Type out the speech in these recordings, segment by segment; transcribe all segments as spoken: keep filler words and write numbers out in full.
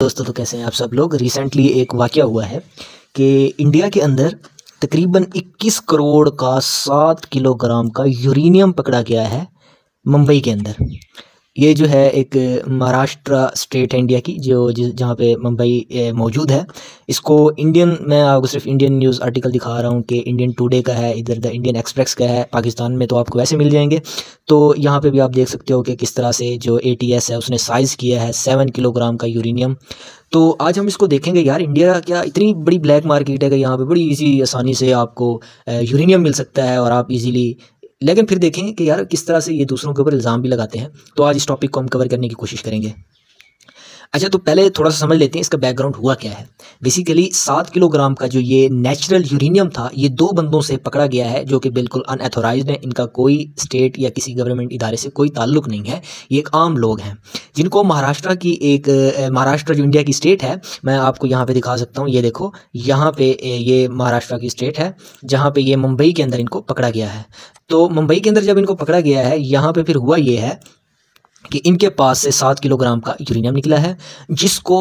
दोस्तों, तो कैसे हैं आप सब लोग। रिसेंटली एक वाक़या हुआ है कि इंडिया के अंदर तकरीबन इक्कीस करोड़ का सात किलोग्राम का यूरेनियम पकड़ा गया है मुंबई के अंदर। ये जो है एक महाराष्ट्र स्टेट है इंडिया की, जो जिस जहाँ पे मुंबई मौजूद है। इसको इंडियन मैं आपको सिर्फ इंडियन न्यूज़ आर्टिकल दिखा रहा हूँ कि इंडियन टुडे का है, इधर द इंडियन एक्सप्रेस का है। पाकिस्तान में तो आपको वैसे मिल जाएंगे। तो यहाँ पे भी आप देख सकते हो कि किस तरह से जो ए टी एस है उसने साइज़ किया है सेवन किलोग्राम का यूरेनियम। तो आज हम इसको देखेंगे। यार इंडिया क्या इतनी बड़ी ब्लैक मार्केट है कि यहाँ पे बड़ी इजी आसानी से आपको यूरेनियम मिल सकता है और आप इजीली, लेकिन फिर देखेंगे कि यार किस तरह से ये दूसरों के ऊपर इल्ज़ाम भी लगाते हैं। तो आज इस टॉपिक को हम कवर करने की कोशिश करेंगे। अच्छा, तो पहले थोड़ा सा समझ लेते हैं इसका बैकग्राउंड हुआ क्या है। बेसिकली सात किलोग्राम का जो ये नेचुरल यूरेनियम था, ये दो बंदों से पकड़ा गया है जो कि बिल्कुल अनऑथोराइज्ड है। इनका कोई स्टेट या किसी गवर्नमेंट इदारे से कोई ताल्लुक नहीं है। ये एक आम लोग हैं जिनको महाराष्ट्र की एक महाराष्ट्र जो इंडिया की स्टेट है, मैं आपको यहाँ पे दिखा सकता हूँ। ये देखो, यहाँ पे ये महाराष्ट्र की स्टेट है जहाँ पे ये मुंबई के अंदर इनको पकड़ा गया है। तो मुंबई के अंदर जब इनको पकड़ा गया है, यहाँ पे फिर हुआ ये है कि इनके पास से सात किलोग्राम का यूरेनियम निकला है, जिसको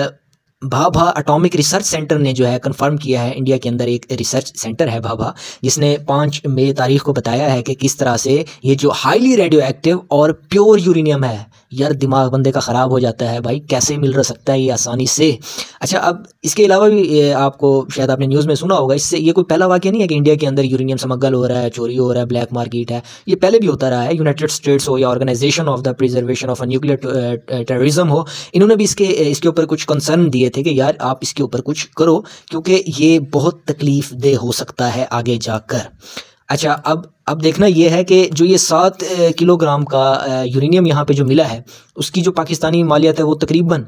भाभा एटॉमिक रिसर्च सेंटर ने जो है कंफर्म किया है। इंडिया के अंदर एक रिसर्च सेंटर है भाभा, जिसने पाँच मई तारीख को बताया है कि किस तरह से ये जो हाईली रेडियो एक्टिव और प्योर यूरेनियम है। यार दिमाग बंदे का ख़राब हो जाता है भाई, कैसे मिल रहा सकता है ये आसानी से। अच्छा, अब इसके अलावा भी आपको शायद आपने न्यूज़ में सुना होगा, इससे ये कोई पहला वाक़या नहीं है कि इंडिया के अंदर यूरेनियम स्मगल हो रहा है, चोरी हो रहा है, ब्लैक मार्केट है। ये पहले भी होता रहा है। यूनाइटेड स्टेट्स हो या organisation of the preservation of nuclear terrorism हो, इन्होंने भी इसके इसके ऊपर कुछ कंसर्न दिए थे कि यार आप इसके ऊपर कुछ करो, क्योंकि ये बहुत तकलीफ दे हो सकता है आगे जाकर। अच्छा, अब अब देखना ये है कि जो ये सात किलोग्राम का यूरेनियम यहाँ पे जो मिला है, उसकी जो पाकिस्तानी मालियत है वो तकरीबन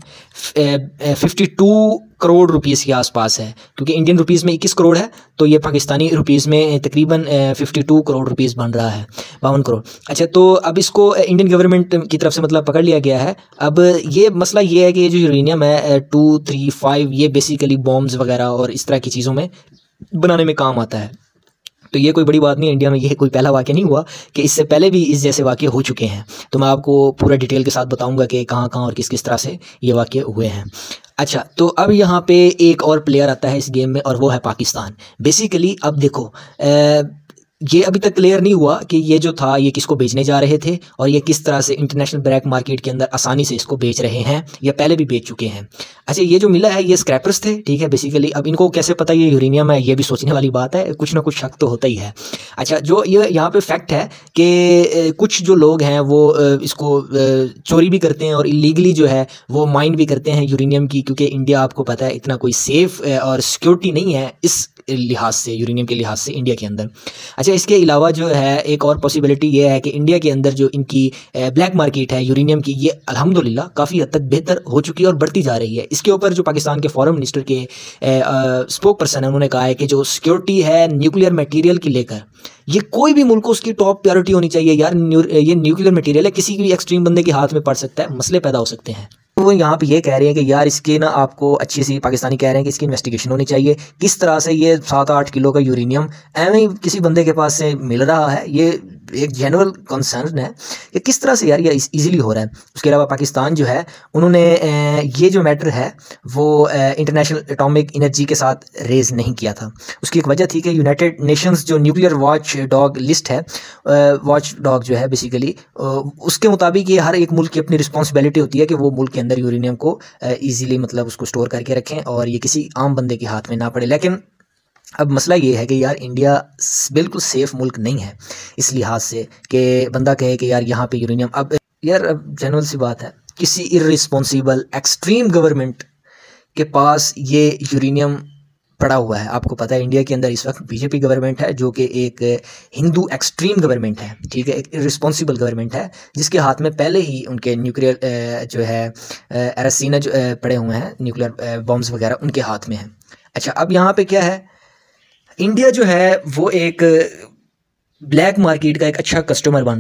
फिफ्टी टू करोड़ रुपीस के आसपास है। क्योंकि इंडियन रुपीस में इक्कीस करोड़ है, तो ये पाकिस्तानी रुपीस में तकरीबन फिफ्टी टू करोड़ रुपीस बन रहा है, बावन करोड़। अच्छा, तो अब इसको इंडियन गवर्नमेंट की तरफ से मतलब पकड़ लिया गया है। अब ये मसला ये है कि ये जो यूरेनियम है टू थ्री फाइव, ये बेसिकली बॉम्ब्स वगैरह और इस तरह की चीज़ों में बनाने में काम आता है। तो ये कोई बड़ी बात नहीं है। इंडिया में ये कोई पहला वाक़या नहीं हुआ, कि इससे पहले भी इस जैसे वाक़ये हो चुके हैं। तो मैं आपको पूरा डिटेल के साथ बताऊंगा कि कहाँ कहाँ और किस किस तरह से ये वाक़ये हुए हैं। अच्छा, तो अब यहाँ पे एक और प्लेयर आता है इस गेम में, और वो है पाकिस्तान। बेसिकली अब देखो, आ, ये अभी तक क्लियर नहीं हुआ कि ये जो था ये किसको बेचने जा रहे थे और ये किस तरह से इंटरनेशनल ब्लैक मार्केट के अंदर आसानी से इसको बेच रहे हैं, या पहले भी बेच चुके हैं। अच्छा, ये जो मिला है ये स्क्रैपर्स थे, ठीक है। बेसिकली अब इनको कैसे पता ये यूरेनियम है, ये भी सोचने वाली बात है। कुछ ना कुछ शक तो होता ही है। अच्छा, जो ये यहाँ पे फैक्ट है कि कुछ जो लोग हैं वो इसको चोरी भी करते हैं और इलीगली जो है वो माइन भी करते हैं यूरेनियम की, क्योंकि इंडिया आपको पता है इतना कोई सेफ और सिक्योरिटी नहीं है इस लिहाज से, यूरेनियम के लिहाज से इंडिया के अंदर। अच्छा, इसके अलावा जो है एक और पॉसिबिलिटी ये है कि इंडिया के अंदर जो इनकी ब्लैक मार्केट है यूरेनियम की, ये अल्हम्दुलिल्लाह काफ़ी हद तक बेहतर हो चुकी है और बढ़ती जा रही है। इसके ऊपर जो पाकिस्तान के फॉरेन मिनिस्टर के स्पोक पर्सन है, उन्होंने कहा है कि जो सिक्योरिटी है न्यूक्लियर मटेरियल की लेकर, ये कोई भी मुल्क को उसकी टॉप प्रायोरिटी होनी चाहिए। यार ये न्यूक्लियर मटेरियल है, किसी भी एक्सट्रीम बंदे के हाथ में पड़ सकता है, मसले पैदा हो सकते हैं। वो यहाँ पे ये कह रहे हैं कि यार इसके ना आपको अच्छी सी, पाकिस्तानी कह रहे हैं कि इसकी इन्वेस्टिगेशन होनी चाहिए। किस तरह से ये सात आठ किलो का यूरेनियम एवं ही किसी बंदे के पास से मिल रहा है, ये एक जनरल कंसर्न है कि किस तरह से यार ये इजीली हो रहा है। उसके अलावा पाकिस्तान जो है, उन्होंने ये जो मैटर है वो इंटरनेशनल एटॉमिक एनर्जी के साथ रेज नहीं किया था। उसकी एक वजह थी कि यूनाइटेड नेशंस जो न्यूक्लियर वॉच डॉग लिस्ट है, वॉच डॉग जो है बेसिकली, उसके मुताबिक ये हर एक मुल्क की अपनी रिस्पॉन्सिबिलिटी होती है कि वो मुल्क के अंदर यूरेनियम को ईजीली मतलब उसको स्टोर करके रखें और ये किसी आम बंदे के हाथ में ना पड़े। लेकिन अब मसला ये है कि यार इंडिया बिल्कुल सेफ मुल्क नहीं है इस लिहाज से कि बंदा कहे कि यार यहाँ पे यूरेनियम। अब यार अब जनरल सी बात है, किसी इररिस्पॉन्सिबल एक्सट्रीम गवर्नमेंट के पास ये यूरेनियम पड़ा हुआ है। आपको पता है इंडिया के अंदर इस वक्त बीजेपी गवर्नमेंट है, जो कि एक हिंदू एक्सट्रीम गवर्नमेंट है, ठीक है, एक इररिस्पॉन्सिबल गवर्नमेंट है, जिसके हाथ में पहले ही उनके न्यूक्लियर जो है एरसीना जो पड़े हुए हैं, न्यूक्लियर बॉम्ब्स वगैरह उनके हाथ में है। अच्छा, अब यहाँ पे क्या है, इंडिया जो है वो एक ब्लैक मार्केट का एक अच्छा कस्टमर बन रहा है।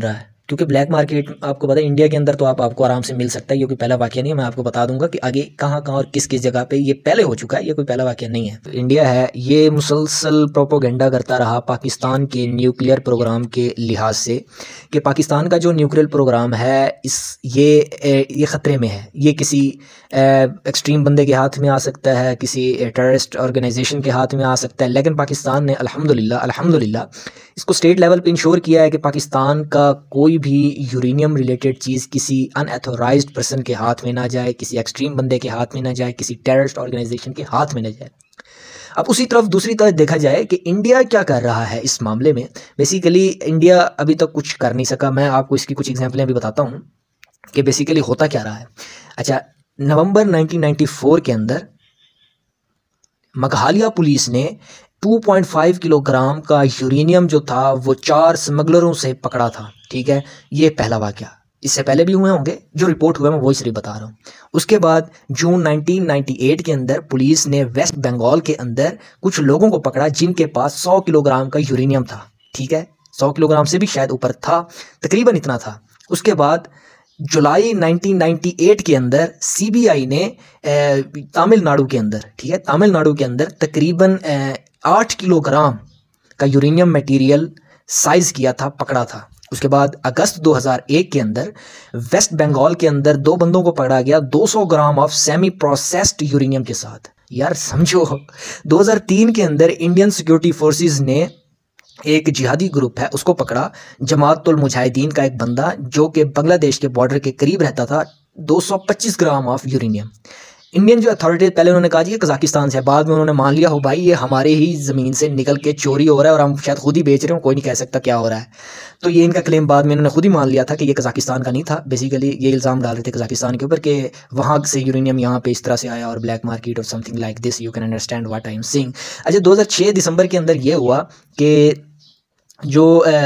क्योंकि ब्लैक मार्केट आपको पता है इंडिया के अंदर तो आप आपको आराम से मिल सकता है, ये कोई पहला वाक़या नहीं है। मैं आपको बता दूंगा कि आगे कहाँ कहाँ और किस किस जगह पे ये पहले हो चुका है, ये कोई पहला वाक़या नहीं है। तो इंडिया है ये मुसलसल प्रोपोगेंडा करता रहा पाकिस्तान के न्यूक्लियर प्रोग्राम के लिहाज से कि पाकिस्तान का जो न्यूक्लियर प्रोग्राम है इस ये ये ख़तरे में है, ये किसी एक्सट्रीम बंदे के हाथ में आ सकता है, किसी टेररिस्ट ऑर्गेनाइजेशन के हाथ में आ सकता है। लेकिन पाकिस्तान ने अल्हम्दुलिल्लाह अल्हम्दुलिल्लाह इसको स्टेट लेवल पे इंश्योर किया है कि पाकिस्तान का कोई भी यूरेनियम रिलेटेड चीज़ किसी अनऑथोराइज्ड पर्सन के हाथ में ना जाए, किसी एक्सट्रीम बंदे के हाथ में ना जाए, किसी टेररिस्ट ऑर्गेनाइजेशन के हाथ में ना जाए। अब उसी तरफ दूसरी तरफ देखा जाए कि इंडिया क्या कर रहा है इस मामले में। बेसिकली इंडिया अभी तक कुछ कर नहीं सका। मैं आपको इसकी कुछ एग्जांपलें अभी बताता हूँ कि बेसिकली होता क्या रहा है। अच्छा, नवंबर नाइनटीन नाइंटी फोर के अंदर मेघालय पुलिस ने टू पॉइंट फाइव किलोग्राम का यूरेनियम जो था वो चार स्मगलरों से पकड़ा था। ठीक है, ये पहला वाक़या। इससे पहले भी हुए होंगे, जो रिपोर्ट हुआ मैं वही सिर्फ बता रहा हूँ। उसके बाद जून नाइनटीन नाइंटी एट के अंदर पुलिस ने वेस्ट बंगाल के अंदर कुछ लोगों को पकड़ा जिनके पास सौ किलोग्राम का यूरेनियम था। ठीक है, सौ किलोग्राम से भी शायद ऊपर था, तकरीबन इतना था। उसके बाद जुलाई नाइनटीन नाइंटी एट के अंदर सीबीआई ने तमिलनाडु के अंदर, ठीक है, तमिलनाडु के अंदर तकरीबन आठ किलोग्राम का यूरेनियम मटेरियल साइज किया था, पकड़ा था। उसके बाद अगस्त दो हज़ार एक के अंदर वेस्ट बंगाल के अंदर दो बंदों को पकड़ा गया दो सौ gram of semi processed uranium के साथ। यार समझो, दो हज़ार तीन के अंदर इंडियन सिक्योरिटी फोर्सेस ने एक जिहादी ग्रुप है उसको पकड़ा, जमातुल मुजाहिदीन का एक बंदा जो कि बांग्लादेश के बॉर्डर के करीब रहता था, दो सौ पच्चीस ग्राम ऑफ यूरेनियम। इंडियन जो अथॉरिटी पहले उन्होंने कहा जी ये कजाकिस्तान से है, बाद में उन्होंने मान लिया हो भाई ये हमारे ही ज़मीन से निकल के चोरी हो रहा है और हम शायद खुद ही बेच रहे हो, कोई नहीं कह सकता क्या हो रहा है। तो ये इनका क्लेम बाद में इन्होंने खुद ही मान लिया था कि ये कजाकिस्तान का नहीं था। बेसिकली ये इल्ज़ाम डाल रहे थे कजाकिस्तान के ऊपर कि वहाँ से यूरेनियम यहाँ पे इस तरह से आया और ब्लैक मार्केट और something like this, you can understand what I am saying. अच्छा, दो हज़ार छः दिसंबर के अंदर ये हुआ कि जो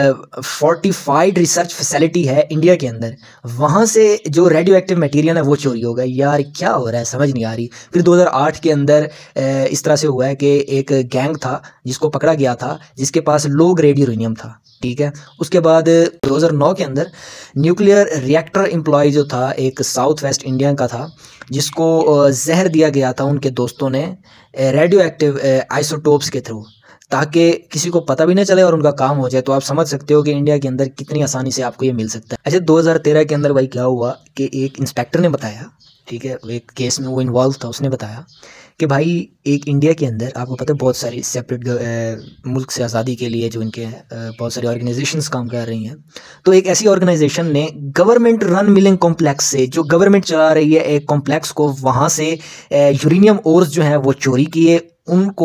फोर्टिफाइड रिसर्च फैसिलिटी है इंडिया के अंदर, वहाँ से जो रेडियो एक्टिव मटेरियल है वो चोरी हो गया। यार क्या हो रहा है समझ नहीं आ रही। फिर दो हज़ार आठ के अंदर इस तरह से हुआ है कि एक गैंग था जिसको पकड़ा गया था जिसके पास लो ग्रेड यूरेनियम था। ठीक है, उसके बाद दो हज़ार नौ के अंदर न्यूक्लियर रिएक्टर एम्प्लॉय जो था एक साउथ वेस्ट इंडिया का था जिसको जहर दिया गया था उनके दोस्तों ने रेडियो एक्टिव आइसोटोप्स के थ्रू, ताकि किसी को पता भी ना चले और उनका काम हो जाए। तो आप समझ सकते हो कि इंडिया के अंदर कितनी आसानी से आपको ये मिल सकता है। अच्छा, दो हज़ार तेरह के अंदर भाई क्या हुआ कि एक इंस्पेक्टर ने बताया, ठीक है, एक केस में वो इन्वॉल्व था, उसने बताया कि भाई एक इंडिया के अंदर आपको पता है बहुत सारी सेपरेट मुल्क से आज़ादी के लिए जो इनके बहुत सारी ऑर्गेनाइजेशंस काम कर रही हैं। तो एक ऐसी ऑर्गेनाइजेशन ने गवर्नमेंट रन मिलिंग कॉम्प्लेक्स से, जो गवर्नमेंट चला रही है एक कॉम्प्लेक्स को, वहाँ से यूरेनियम ओर्स जो हैं वो चोरी किए, उनको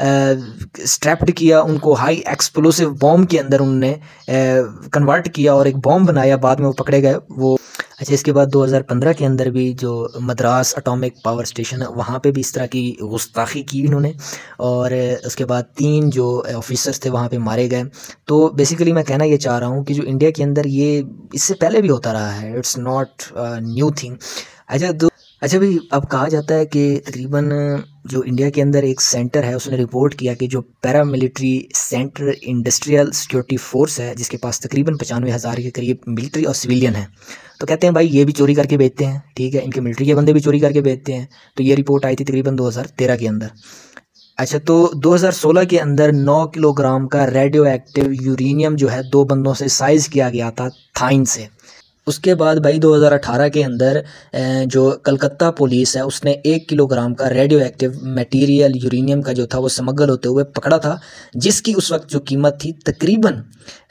स्ट्रैप्ड किया, उनको हाई एक्सप्लोसिव बॉम्ब के अंदर उन्होंने कन्वर्ट किया और एक बॉम्ब बनाया, बाद में वो पकड़े गए वो। अच्छा, इसके बाद दो हज़ार पंद्रह के अंदर भी जो मद्रास एटॉमिक पावर स्टेशन है वहाँ पे भी इस तरह की गुस्ताखी की इन्होंने, और उसके बाद तीन जो ऑफिसर्स थे वहाँ पे मारे गए। तो बेसिकली मैं कहना ये चाह रहा हूँ कि जो इंडिया के अंदर ये इससे पहले भी होता रहा है, इट्स नॉट न्यू थिंग। अच्छा दो अच्छा भाई, अब कहा जाता है कि तकरीबन जो इंडिया के अंदर एक सेंटर है उसने रिपोर्ट किया कि जो paramilitary centre industrial security force है जिसके पास तकरीबन पचानवे हज़ार के करीब मिलिट्री और सिविलियन है, तो कहते हैं भाई ये भी चोरी करके बेचते हैं। ठीक है, इनके मिलिट्री के बंदे भी चोरी करके बेचते हैं। तो ये रिपोर्ट आई थी तकरीबन दो हज़ार तेरह के अंदर। अच्छा, तो दो हज़ार सोलह के अंदर नौ किलोग्राम का रेडियो एक्टिव यूरेनियम जो है दो बंदों से साइज किया गया था थाइन से। उसके बाद भाई दो हज़ार अठारह के अंदर जो कलकत्ता पुलिस है उसने एक किलोग्राम का रेडियो एक्टिव मटेरियल यूरेनियम का जो था वो स्मगल होते हुए पकड़ा था, जिसकी उस वक्त जो कीमत थी तकरीबन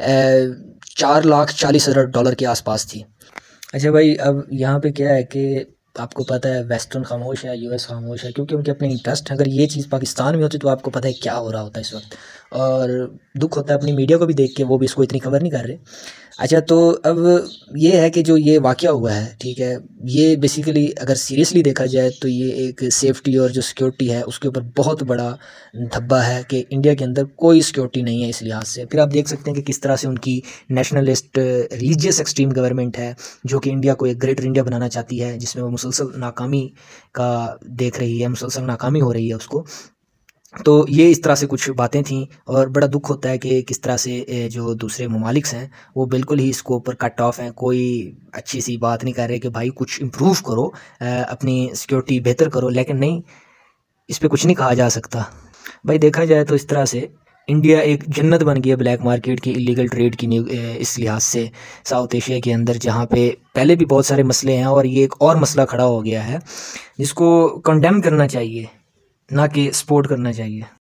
चार लाख चालीस हज़ार डॉलर के आसपास थी। अच्छा भाई, अब यहाँ पे क्या है कि आपको पता है वेस्टर्न खामोश है, यूएस खामोश है, क्योंकि उनके अपने इंटरेस्ट। अगर ये चीज़ पाकिस्तान में होती तो आपको पता है क्या हो रहा होता है इस वक्त, और दुख होता है अपनी मीडिया को भी देख के, वो भी इसको इतनी खबर नहीं कर रहे। अच्छा, तो अब ये है कि जो ये वाक़या हुआ है, ठीक है, ये बेसिकली अगर सीरियसली देखा जाए तो ये एक सेफ्टी और जो सिक्योरिटी है उसके ऊपर बहुत बड़ा धब्बा है कि इंडिया के अंदर कोई सिक्योरिटी नहीं है इस लिहाज से। फिर आप देख सकते हैं कि किस तरह से उनकी नेशनलिस्ट रिलीजियस एक्सट्रीम गवर्नमेंट है जो कि इंडिया को एक ग्रेटर इंडिया बनाना चाहती है, जिसमें वो मुसलसल नाकामी का देख रही है, मुसलसल नाकामी हो रही है उसको। तो ये इस तरह से कुछ बातें थीं और बड़ा दुख होता है कि किस तरह से जो दूसरे ममालिक हैं वो बिल्कुल ही इसको ऊपर कट ऑफ हैं, कोई अच्छी सी बात नहीं कर रहे कि भाई कुछ इम्प्रूव करो, अपनी सिक्योरिटी बेहतर करो। लेकिन नहीं, इस पर कुछ नहीं कहा जा सकता। भाई देखा जाए तो इस तरह से इंडिया एक जन्नत बन गई है ब्लैक मार्केट की, इलीगल ट्रेड की, इस लिहाज से साउथ एशिया के अंदर, जहाँ पे पहले भी बहुत सारे मसले हैं और ये एक और मसला खड़ा हो गया है जिसको कंडेम करना चाहिए, ना कि सपोर्ट करना चाहिए।